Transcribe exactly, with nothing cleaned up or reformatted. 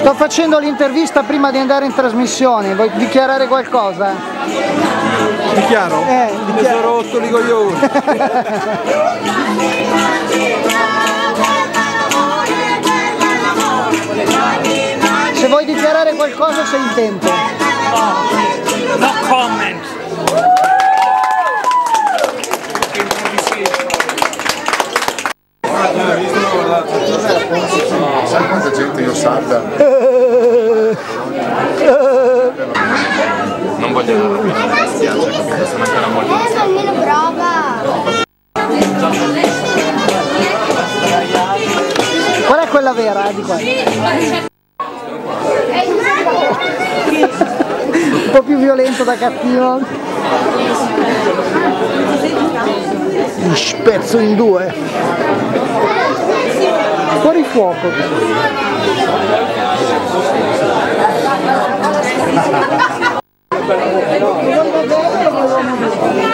Sto facendo l'intervista prima di andare in trasmissione, vuoi dichiarare qualcosa? Dichiaro? Eh, Mi sono rotto i coglioni. Se vuoi dichiarare qualcosa sei in tempo. No comment. Sai quanta gente io salta? Non voglio andare, mi spiace, capito? Sono ancora molto. Almeno prova! Qual è quella vera, eh, di qua? Un po' più violento da cattivo. Mi spezzo in due. Fuori fuoco.